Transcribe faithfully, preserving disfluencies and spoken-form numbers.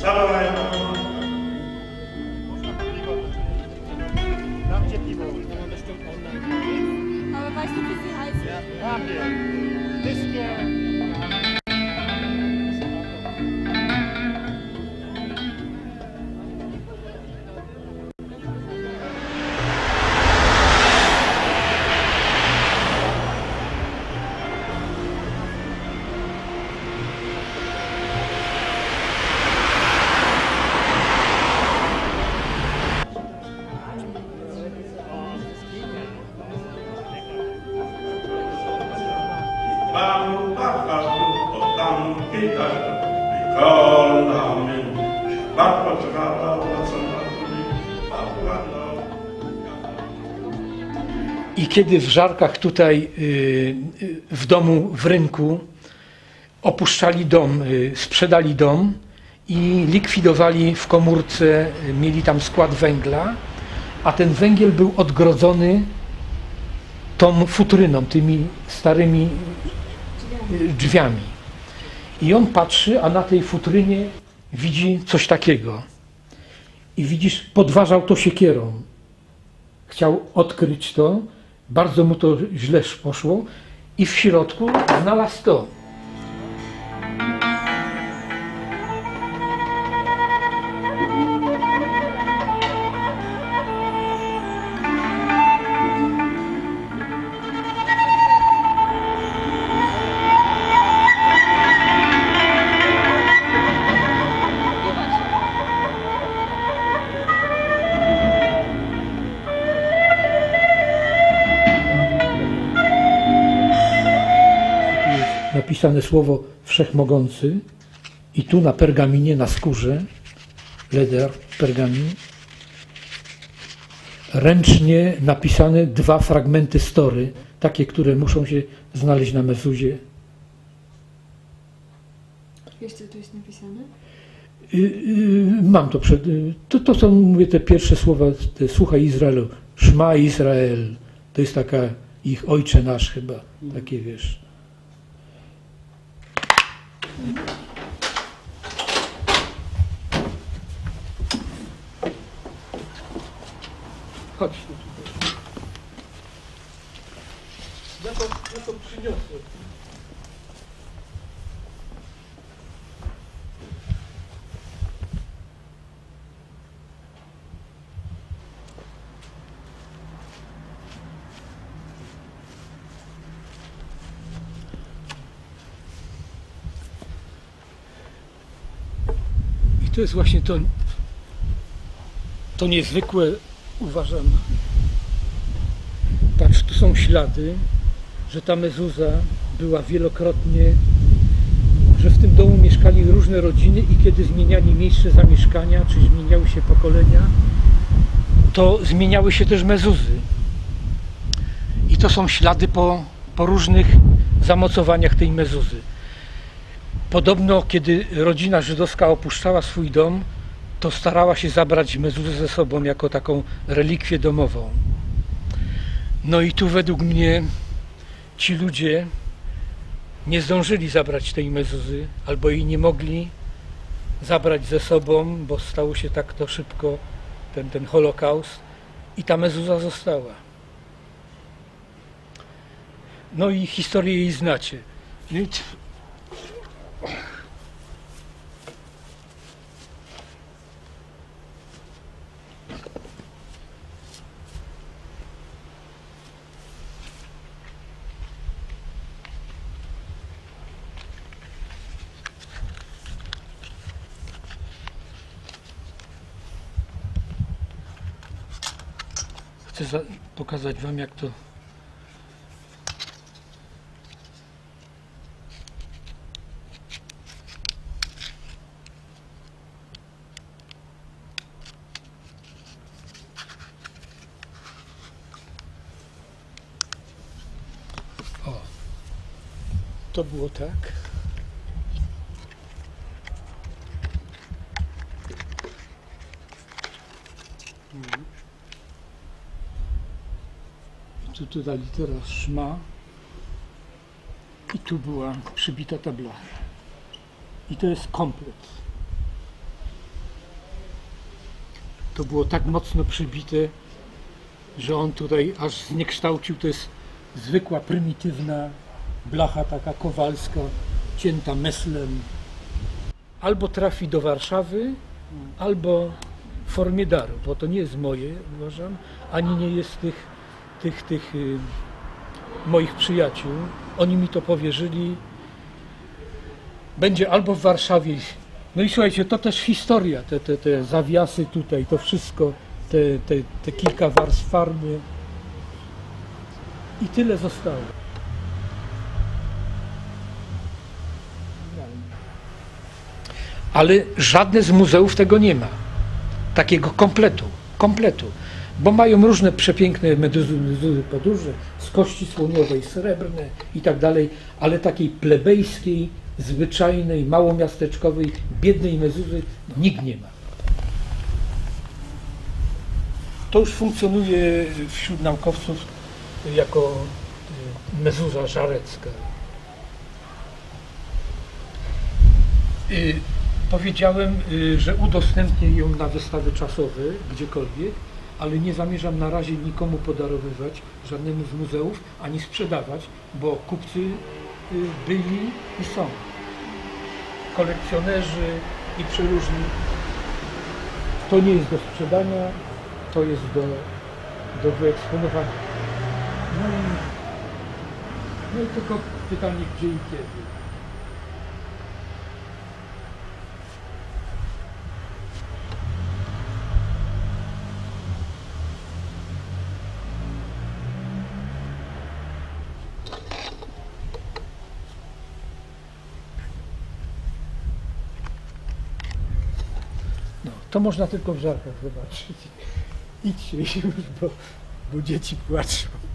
Aber weißt du, wie sie heißt? Ja, haben wir. Das hier. I kiedy w Żarkach tutaj w domu, w rynku opuszczali dom, sprzedali dom i likwidowali w komórce, mieli tam skład węgla, a ten węgiel był odgrodzony tą futryną, tymi starymi drzwiami. I on patrzy, a na tej futrynie widzi coś takiego. I widzisz, podważał to siekierą. Chciał odkryć to, bardzo mu to źle poszło i w środku znalazł to. Napisane słowo wszechmogący i tu na pergaminie, na skórze, leder, pergamin, ręcznie napisane dwa fragmenty story, takie, które muszą się znaleźć na mezuzie. Wiesz, co tu jest napisane? Mam to przed... To, to są, mówię, te pierwsze słowa, te słuchaj Izraelu, Szma Izrael, to jest taka ich Ojcze Nasz chyba, takie wiesz. Chodź tu tutaj. Ja to, ja to przyniosę. To jest właśnie to, to niezwykłe, uważam. Patrz, tu są ślady, że ta mezuza była wielokrotnie, że w tym domu mieszkali różne rodziny i kiedy zmieniali miejsce zamieszkania, czy zmieniały się pokolenia, to zmieniały się też mezuzy. I to są ślady po, po różnych zamocowaniach tej mezuzy. Podobno, kiedy rodzina żydowska opuszczała swój dom, to starała się zabrać mezuzę ze sobą jako taką relikwię domową. No i tu według mnie ci ludzie nie zdążyli zabrać tej mezuzy, albo jej nie mogli zabrać ze sobą, bo stało się tak to szybko, ten, ten Holocaust, i ta mezuza została. No i historię jej znacie. Chcę pokazać wam, jak to o, to było tak. Mhm. Tu, tu ta litera szma i tu była przybita ta blacha. I to jest komplet. to było tak mocno przybite, że on tutaj aż zniekształcił. To jest zwykła, prymitywna blacha taka kowalska, cięta meslem. Albo trafi do Warszawy, albo w formie daru, bo to nie jest moje, uważam, ani nie jest tych, tych, tych y, moich przyjaciół. Oni mi to powierzyli. Będzie albo w Warszawie. No i słuchajcie, to też historia, te, te, te zawiasy tutaj, to wszystko, te, te, te kilka warstw farby. I tyle zostało. Ale żadne z muzeów tego nie ma. Takiego kompletu, kompletu. Bo mają różne przepiękne meduzy, meduzy podróże z kości słoniowej, srebrne i tak dalej, ale takiej plebejskiej, zwyczajnej, małomiasteczkowej, biednej mezuzy nikt nie ma. To już funkcjonuje wśród naukowców jako mezuza żarecka. Powiedziałem, że udostępnię ją na wystawy czasowe, gdziekolwiek, ale nie zamierzam na razie nikomu podarowywać, żadnemu z muzeów, ani sprzedawać, bo kupcy byli i są. Kolekcjonerzy i przeróżni. To nie jest do sprzedania, to jest do, do wyeksponowania. No i, no i tylko pytanie, gdzie i kiedy. To można tylko w Żarkach zobaczyć. Idźcie już, bo, bo dzieci płaczą.